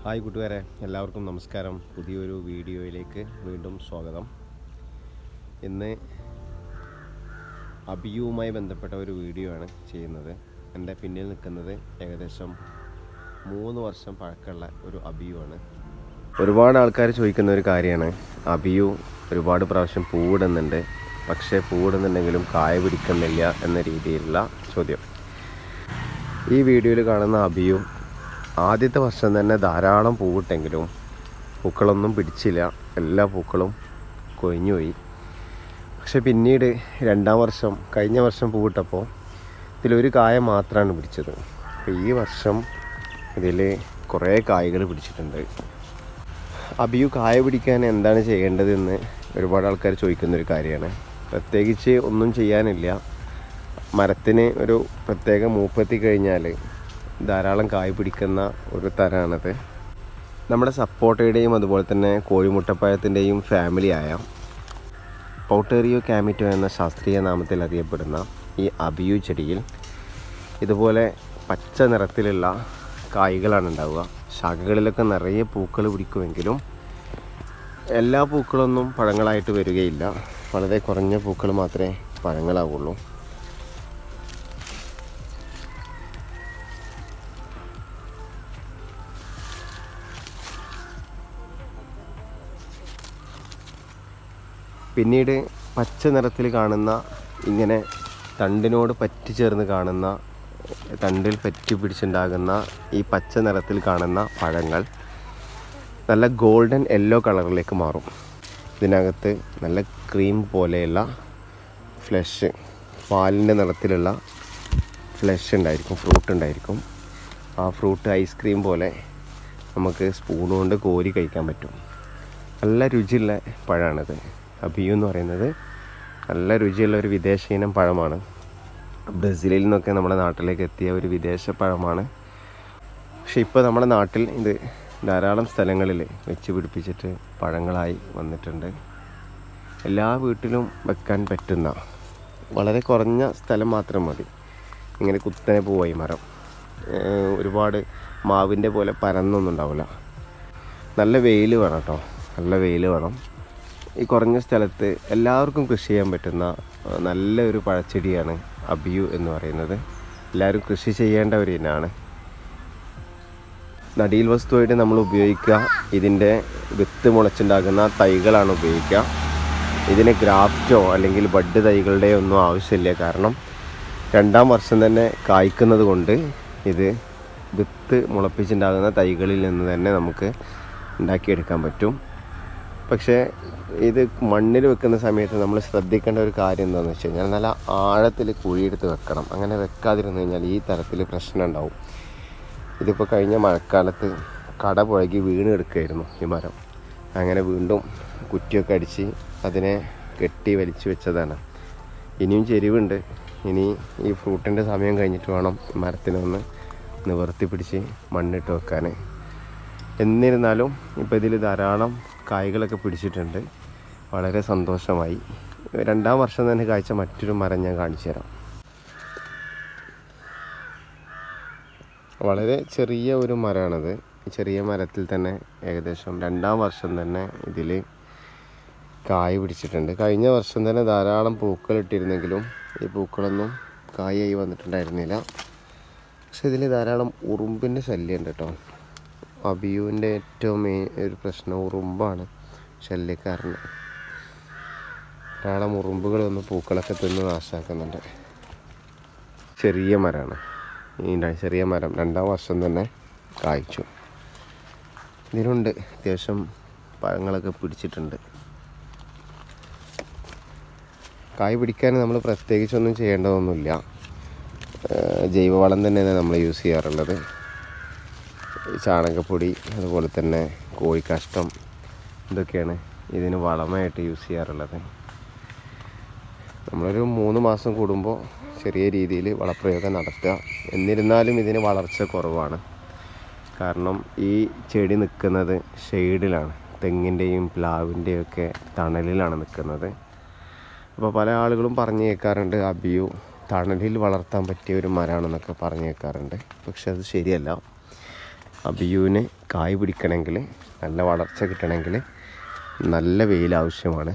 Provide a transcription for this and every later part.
Hi കൂട്ടുകാരെ, എല്ലാവർക്കും നമസ്കാരം. പുതിയൊരു വീഡിയോയിലേക്ക് വീണ്ടും സ്വാഗതം. ഇന്ന് അബിയുവുമായി ബന്ധപ്പെട്ട ഒരു വീഡിയോ ആണ് ചെയ്യുന്നത്. എൻ്റെ പിന്നിൽ നിൽക്കുന്നത് ഏകദേശം 3 വർഷം പഴക്കമുള്ള ഒരു അബിയു ആണ്. ഒരുപാട് ആൾക്കാർ ചോദിക്കുന്ന ഒരു കാര്യമാണ്, അബിയു ഒരുപാട് പ്രാവശ്യം പൂവിടുന്നുണ്ട്, പക്ഷേ പൂവിടുന്നുണ്ടെങ്കിലും കായ പിടിക്കുന്നില്ല എന്ന രീതിയിലുള്ള ചോദ്യം. ഈ വീഡിയോയിൽ കാണുന്ന അബിയു ആദ്യത്തെ വർഷം തന്നെ ധാരാളം പൂവിട്ടെങ്കിലും പൂക്കളൊന്നും പിടിച്ചില്ല, എല്ലാ പൂക്കളും കൊഴിഞ്ഞുപോയി. പക്ഷെ പിന്നീട് കഴിഞ്ഞ വർഷം പൂവിട്ടപ്പോൾ ഇതിലൊരു കായ മാത്രമാണ് പിടിച്ചത്. അപ്പോൾ ഈ വർഷം ഇതിൽ കുറേ കായകൾ പിടിച്ചിട്ടുണ്ട്. അബിയു കായ പിടിക്കാൻ എന്താണ് ചെയ്യേണ്ടതെന്ന് ഒരുപാട് ആൾക്കാർ ചോദിക്കുന്നൊരു കാര്യമാണ്. പ്രത്യേകിച്ച് ഒന്നും ചെയ്യാനില്ല. മരത്തിന് ഒരു പ്രത്യേക മൂപ്പെത്തി കഴിഞ്ഞാൽ ധാരാളം കായ് പിടിക്കുന്ന ഒരു തരമാണത്. നമ്മുടെ സപ്പോട്ടയുടെയും അതുപോലെ തന്നെ കോഴിമുട്ടപ്പഴത്തിൻ്റെയും ഫാമിലിയായ പൗട്ടേറിയോ കാമിറ്റോ എന്ന ശാസ്ത്രീയ നാമത്തിൽ അറിയപ്പെടുന്ന ഈ അബിയു ചെടിയിൽ ഇതുപോലെ പച്ച നിറത്തിലുള്ള കായ്കളാണ് ഉണ്ടാവുക. ശാഖകളിലൊക്കെ നിറയെ പൂക്കൾ പിടിക്കുമെങ്കിലും എല്ലാ പൂക്കളൊന്നും പഴങ്ങളായിട്ട് വരികയില്ല. വളരെ കുറഞ്ഞ പൂക്കൾ മാത്രമേ പഴങ്ങളാവുള്ളൂ. പിന്നീട് പച്ച നിറത്തിൽ കാണുന്ന, ഇങ്ങനെ തണ്ടിനോട് പറ്റിച്ചേർന്ന് കാണുന്ന, തണ്ടിൽ പറ്റി പിടിച്ചുണ്ടാകുന്ന ഈ പച്ച നിറത്തിൽ കാണുന്ന പഴങ്ങൾ നല്ല ഗോൾഡൻ യെല്ലോ കളറിലേക്ക് മാറും. ഇതിനകത്ത് നല്ല ക്രീം പോലെയുള്ള ഫ്ലഷ്, പാലിൻ്റെ നിറത്തിലുള്ള ഫ്ലഷ് ഉണ്ടായിരിക്കും, ഫ്രൂട്ട് ഉണ്ടായിരിക്കും. ആ ഫ്രൂട്ട് ഐസ്ക്രീം പോലെ നമുക്ക് സ്പൂൺ കൊണ്ട് കോരി കഴിക്കാൻ പറ്റും. നല്ല രുചിയുള്ള പഴമാണിത്. അബിയു എന്ന് പറയുന്നത് നല്ല രുചിയുള്ള ഒരു വിദേശ ഇനം പഴമാണ്. ബ്രസീലിൽ നിന്നൊക്കെ നമ്മുടെ നാട്ടിലേക്ക് എത്തിയ ഒരു വിദേശ പഴമാണ്. പക്ഷെ ഇപ്പോൾ നമ്മുടെ നാട്ടിൽ ഇത് ധാരാളം സ്ഥലങ്ങളിൽ വെച്ച് പിടിപ്പിച്ചിട്ട് പഴങ്ങളായി വന്നിട്ടുണ്ട്. എല്ലാ വീട്ടിലും വെക്കാൻ പറ്റുന്ന വളരെ കുറഞ്ഞ സ്ഥലം മാത്രം മതി. ഇങ്ങനെ കുത്തനെ പോവായി മരം, ഒരുപാട് മാവിൻ്റെ പോലെ പരന്നൊന്നും ഉണ്ടാവില്ല. നല്ല വെയിൽ വേണം കേട്ടോ, നല്ല വെയിൽ വേണം. ഈ കുറഞ്ഞ സ്ഥലത്ത് എല്ലാവർക്കും കൃഷി ചെയ്യാൻ പറ്റുന്ന നല്ലൊരു പഴച്ചെടിയാണ് അബിയു എന്ന് പറയുന്നത്. എല്ലാവരും കൃഷി ചെയ്യേണ്ട ഒരു ഇനമാണ്. നടീൽ വസ്തുവായിട്ട് നമ്മൾ ഉപയോഗിക്കുക ഇതിൻ്റെ വിത്ത് മുളച്ചുണ്ടാകുന്ന തൈകളാണ് ഉപയോഗിക്കുക. ഇതിന് ഗ്രാഫ്റ്റോ അല്ലെങ്കിൽ ബഡ് തൈകളുടെയോ ഒന്നും ആവശ്യമില്ല. കാരണം 2-ാം വർഷം തന്നെ കായ്ക്കുന്നത് കൊണ്ട് ഇത് വിത്ത് മുളപ്പിച്ചുണ്ടാകുന്ന തൈകളിൽ നിന്ന് തന്നെ നമുക്ക് ഉണ്ടാക്കിയെടുക്കാൻ പറ്റും. പക്ഷേ ഇത് മണ്ണിൽ വെക്കുന്ന സമയത്ത് നമ്മൾ ശ്രദ്ധിക്കേണ്ട ഒരു കാര്യം എന്താണെന്ന് വെച്ച് കഴിഞ്ഞാൽ, നല്ല ആഴത്തിൽ കുഴിയെടുത്ത് വെക്കണം. അങ്ങനെ വെക്കാതിരുന്നു കഴിഞ്ഞാൽ ഈ തരത്തിൽ പ്രശ്നം ഉണ്ടാവും. ഇതിപ്പോൾ കഴിഞ്ഞ മഴക്കാലത്ത് കട പുഴകി വീണ് എടുക്കുകയായിരുന്നു ഈ മരം. അങ്ങനെ വീണ്ടും കുറ്റിയൊക്കെ അടിച്ച് അതിനെ കെട്ടി വലിച്ചു വെച്ചതാണ്. ഇനിയും ചെരിവുണ്ട്. ഇനി ഈ ഫ്രൂട്ടിൻ്റെ സമയം കഴിഞ്ഞിട്ട് വേണം മരത്തിനൊന്ന് നിവർത്തി പിടിച്ച് മണ്ണിട്ട് വെക്കാൻ. എന്നിരുന്നാലും ഇപ്പോൾ ഇതിൽ ധാരാളം കായ്കളൊക്കെ പിടിച്ചിട്ടുണ്ട്. വളരെ സന്തോഷമായി. 2-ാം വർഷം തന്നെ കായ്ച്ച മറ്റൊരു മരം ഞാൻ കാണിച്ചു തരാം. വളരെ ചെറിയ ഒരു മരമാണത്. ചെറിയ മരത്തിൽ തന്നെ ഏകദേശം 2-ാം വർഷം തന്നെ ഇതിൽ കായ പിടിച്ചിട്ടുണ്ട്. കഴിഞ്ഞ വർഷം തന്നെ ധാരാളം പൂക്കൾ ഇട്ടിരുന്നെങ്കിലും ഈ പൂക്കളൊന്നും കായായി വന്നിട്ടുണ്ടായിരുന്നില്ല. പക്ഷെ ഇതിൽ ധാരാളം ഉറുമ്പിൻ്റെ ശല്യമുണ്ട് കേട്ടോ. അബിയുവിൻ്റെ ഏറ്റവും ഒരു പ്രശ്നം ഉറുമ്പാണ്, ശല്യക്കാരന്. ധാരാളം ഉറുമ്പുകൾ വന്ന് പൂക്കളൊക്കെ തിന്ന് നാശാക്കുന്നുണ്ട്. ചെറിയ മരമാണ് ഈ ചെറിയ മരം. 2-ാം വർഷം തന്നെ കായ്ച്ചു. ഇതിനുണ്ട് അത്യാവശ്യം പഴങ്ങളൊക്കെ പിടിച്ചിട്ടുണ്ട്. കായ് പിടിക്കാൻ നമ്മൾ പ്രത്യേകിച്ചൊന്നും ചെയ്യേണ്ടതൊന്നുമില്ല. ജൈവവളം തന്നെയാണ് നമ്മൾ യൂസ് ചെയ്യാറുള്ളത്. ചാണകപ്പൊടി, അതുപോലെ തന്നെ കോഴിക്കാഷ്ടം, ഇതൊക്കെയാണ് ഇതിന് വളമായിട്ട് യൂസ് ചെയ്യാറുള്ളത്. നമ്മളൊരു 3 മാസം കൂടുമ്പോൾ ചെറിയ രീതിയിൽ വളപ്രയോഗം നടത്തുക. എന്നിരുന്നാലും ഇതിന് വളർച്ച കുറവാണ്. കാരണം ഈ ചെടി നിൽക്കുന്നത് ഷെയ്ഡിലാണ്, തെങ്ങിൻ്റെയും പ്ലാവിൻ്റെയും ഒക്കെ തണലിലാണ് നിൽക്കുന്നത്. അപ്പോൾ പല ആളുകളും പറഞ്ഞു കേൾക്കാറുണ്ട് അബിയു തണലിൽ വളർത്താൻ പറ്റിയ ഒരു മരമാണെന്നൊക്കെ പറഞ്ഞു കേൾക്കാറുണ്ട്. പക്ഷെ അത് ശരിയല്ല. അബിയുവിന് കായ് പിടിക്കണമെങ്കിൽ, നല്ല വളർച്ച കിട്ടണമെങ്കിൽ നല്ല വെയിൽ ആവശ്യമാണ്.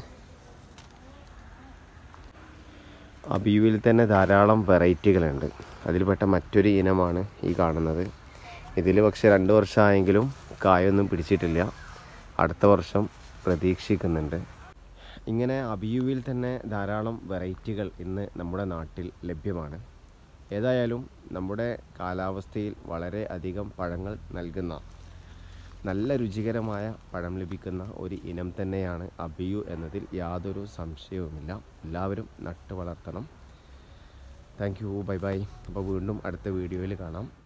അബിയുവിൽ തന്നെ ധാരാളം വെറൈറ്റികളുണ്ട്. അതിൽപ്പെട്ട മറ്റൊരു ഇനമാണ് ഈ കാണുന്നത്. ഇതിൽ പക്ഷേ 2 വർഷമായെങ്കിലും കായൊന്നും പിടിച്ചിട്ടില്ല. അടുത്ത വർഷം പ്രതീക്ഷിക്കുന്നുണ്ട്. ഇങ്ങനെ അബിയുവിൽ തന്നെ ധാരാളം വെറൈറ്റികൾ ഇന്ന് നമ്മുടെ നാട്ടിൽ ലഭ്യമാണ്. ഏതായാലും നമ്മുടെ കാലാവസ്ഥയിൽ വളരെ അധികം പഴങ്ങൾ നൽകുന്ന, നല്ല രുചികരമായ പഴം ലഭിക്കുന്ന ഒരു ഇനം തന്നെയാണ് അബിയു എന്നതിൽ യാതൊരു സംശയവുമില്ല. എല്ലാവരും നട്ട് വളർത്തണം. Thank you, bye bye. അപ്പോൾ വീണ്ടും അടുത്ത വീഡിയോയിൽ കാണാം.